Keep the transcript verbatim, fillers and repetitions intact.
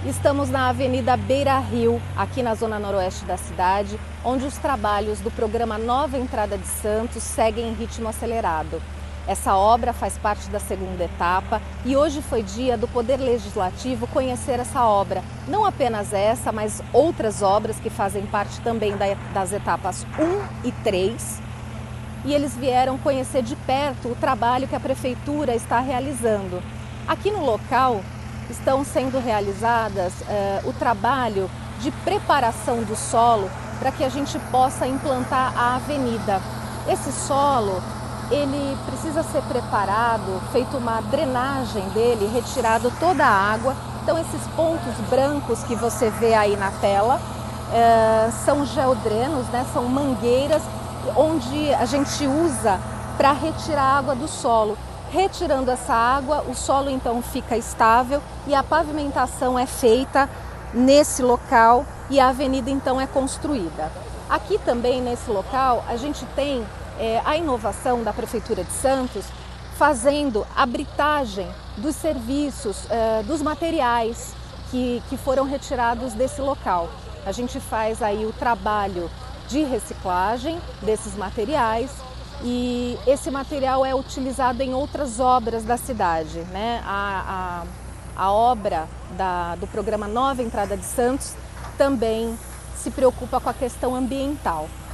Estamos na Avenida Beira Rio, aqui na zona noroeste da cidade, onde os trabalhos do programa Nova Entrada de Santos seguem em ritmo acelerado. Essa obra faz parte da segunda etapa e hoje foi dia do Poder Legislativo conhecer essa obra. Não apenas essa, mas outras obras que fazem parte também das etapas um e três. E eles vieram conhecer de perto o trabalho que a Prefeitura está realizando. Aqui no local estão sendo realizadas eh, o trabalho de preparação do solo para que a gente possa implantar a avenida. Esse solo, ele precisa ser preparado, feito uma drenagem dele, retirado toda a água. Então esses pontos brancos que você vê aí na tela eh, são geodrenos, né? São mangueiras onde a gente usa para retirar a água do solo. Retirando essa água, o solo então fica estável e a pavimentação é feita nesse local e a avenida então é construída. Aqui também nesse local a gente tem é, a inovação da Prefeitura de Santos fazendo a britagem dos serviços, é, dos materiais que, que foram retirados desse local. A gente faz aí o trabalho de reciclagem desses materiais. E esse material é utilizado em outras obras da cidade, né? A, a, a obra da, do programa Nova Entrada de Santos também se preocupa com a questão ambiental.